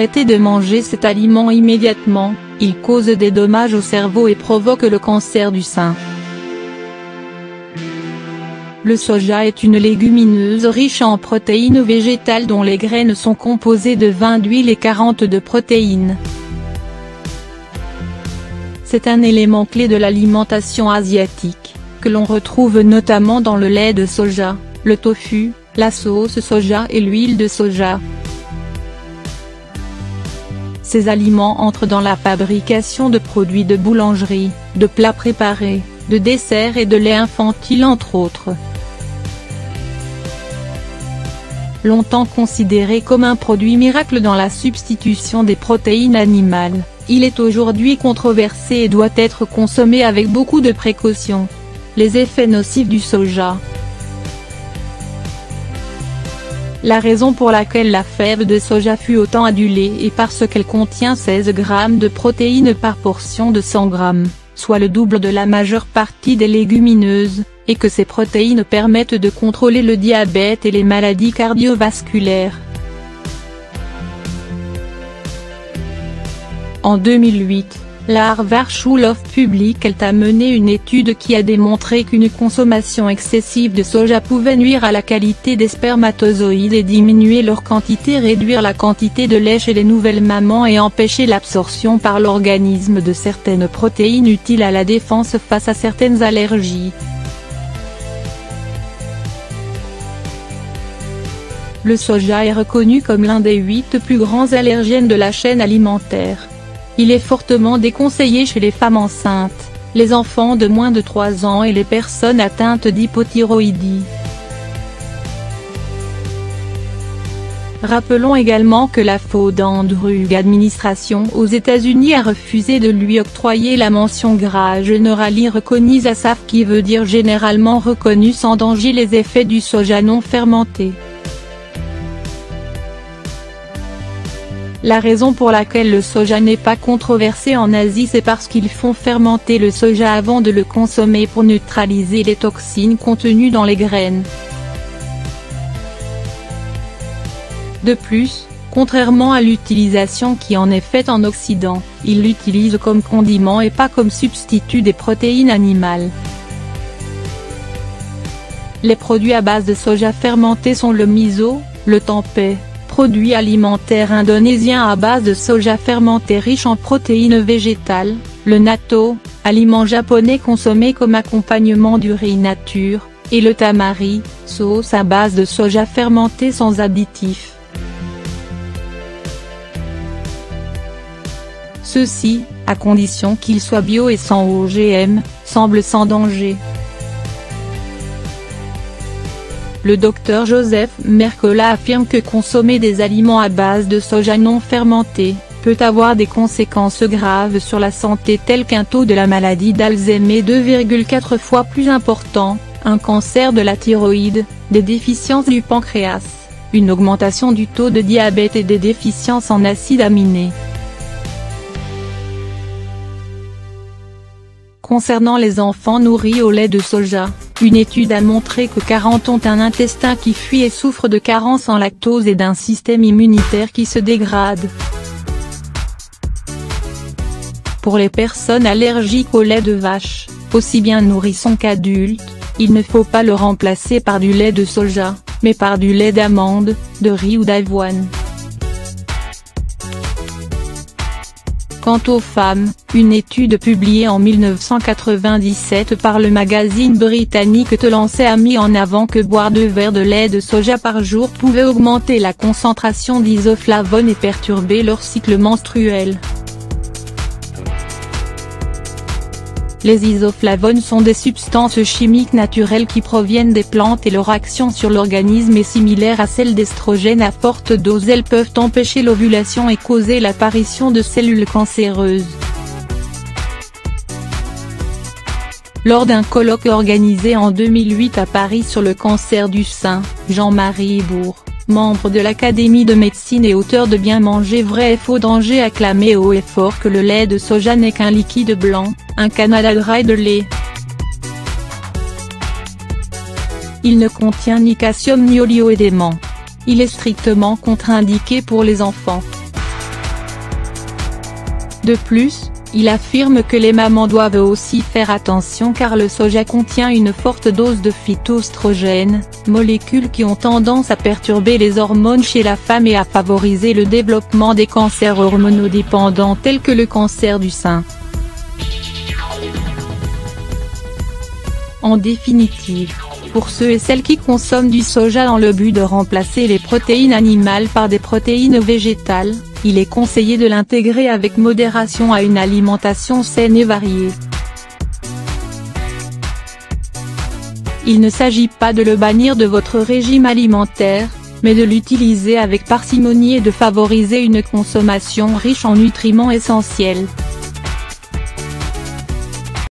arrêter de manger cet aliment immédiatement, il cause des dommages au cerveau et provoque le cancer du sein. Le soja est une légumineuse riche en protéines végétales dont les graines sont composées de 20 d'huile et 40 de protéines. C'est un élément clé de l'alimentation asiatique, que l'on retrouve notamment dans le lait de soja, le tofu, la sauce soja et l'huile de soja. Ces aliments entrent dans la fabrication de produits de boulangerie, de plats préparés, de desserts et de lait infantile entre autres. Longtemps considéré comme un produit miracle dans la substitution des protéines animales, il est aujourd'hui controversé et doit être consommé avec beaucoup de précaution. Les effets nocifs du soja. La raison pour laquelle la fève de soja fut autant adulée est parce qu'elle contient 16 grammes de protéines par portion de 100 grammes, soit le double de la majeure partie des légumineuses, et que ces protéines permettent de contrôler le diabète et les maladies cardiovasculaires. En 2008, la Harvard School of Public Health a mené une étude qui a démontré qu'une consommation excessive de soja pouvait nuire à la qualité des spermatozoïdes et diminuer leur quantité, réduire la quantité de lait chez les nouvelles mamans et empêcher l'absorption par l'organisme de certaines protéines utiles à la défense face à certaines allergies. Le soja est reconnu comme l'un des 8 plus grands allergènes de la chaîne alimentaire. Il est fortement déconseillé chez les femmes enceintes, les enfants de moins de 3 ans et les personnes atteintes d'hypothyroïdie. Rappelons également que la Food and Drug Administration aux États-Unis a refusé de lui octroyer la mention GRA Generally Recognized ASAF qui veut dire généralement reconnu sans danger les effets du soja non fermenté. La raison pour laquelle le soja n'est pas controversé en Asie c'est parce qu'ils font fermenter le soja avant de le consommer pour neutraliser les toxines contenues dans les graines. De plus, contrairement à l'utilisation qui en est faite en Occident, ils l'utilisent comme condiment et pas comme substitut des protéines animales. Les produits à base de soja fermenté sont le miso, le tempeh, produit alimentaire indonésien à base de soja fermenté riche en protéines végétales, le natto, aliment japonais consommé comme accompagnement du riz nature, et le tamari, sauce à base de soja fermenté sans additifs. Ceci, à condition qu'il soit bio et sans OGM, semble sans danger. Le docteur Joseph Mercola affirme que consommer des aliments à base de soja non fermenté peut avoir des conséquences graves sur la santé telles qu'un taux de la maladie d'Alzheimer 2,4 fois plus important, un cancer de la thyroïde, des déficiences du pancréas, une augmentation du taux de diabète et des déficiences en acides aminés. Concernant les enfants nourris au lait de soja, une étude a montré que 40 ont un intestin qui fuit et souffrent de carences en lactose et d'un système immunitaire qui se dégrade. Pour les personnes allergiques au lait de vache, aussi bien nourrissons qu'adultes, il ne faut pas le remplacer par du lait de soja, mais par du lait d'amande, de riz ou d'avoine. Quant aux femmes, une étude publiée en 1997 par le magazine britannique The Lancet a mis en avant que boire 2 verres de lait de soja par jour pouvait augmenter la concentration d'isoflavones et perturber leur cycle menstruel. Les isoflavones sont des substances chimiques naturelles qui proviennent des plantes et leur action sur l'organisme est similaire à celle d'estrogènes à forte dose. Elles peuvent empêcher l'ovulation et causer l'apparition de cellules cancéreuses. Lors d'un colloque organisé en 2008 à Paris sur le cancer du sein, Jean-Marie Bourg, membre de l'Académie de médecine et auteur de Bien manger vrai et faux danger acclamé haut et fort que le lait de soja n'est qu'un liquide blanc, un Canada Dry de lait. Il ne contient ni calcium ni oligo-éléments. Il est strictement contre-indiqué pour les enfants. De plus, il affirme que les mamans doivent aussi faire attention car le soja contient une forte dose de phytoestrogènes, molécules qui ont tendance à perturber les hormones chez la femme et à favoriser le développement des cancers hormonodépendants tels que le cancer du sein. En définitive, pour ceux et celles qui consomment du soja dans le but de remplacer les protéines animales par des protéines végétales, il est conseillé de l'intégrer avec modération à une alimentation saine et variée. Il ne s'agit pas de le bannir de votre régime alimentaire, mais de l'utiliser avec parcimonie et de favoriser une consommation riche en nutriments essentiels.